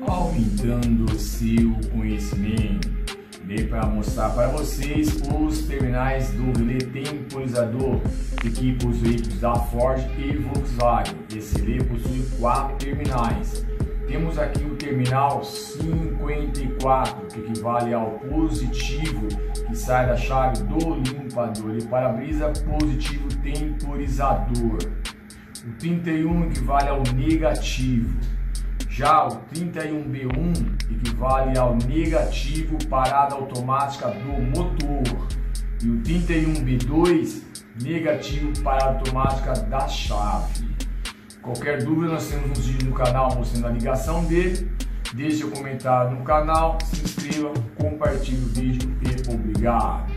aumentando o seu conhecimento. Irei para mostrar para vocês os terminais do relé temporizador que possui da Ford e Volkswagen. Esse relé possui 4 terminais. Temos aqui o terminal 54, que equivale ao positivo que sai da chave do limpador e para-brisa, positivo temporizador. O 31 equivale ao negativo. Já o 31B1 equivale ao negativo parada automática do motor. E o 31B2, negativo parada automática da chave. Qualquer dúvida, nós temos um vídeo no canal mostrando a ligação dele. Deixe seu comentário no canal, se inscreva, compartilhe o vídeo e obrigado!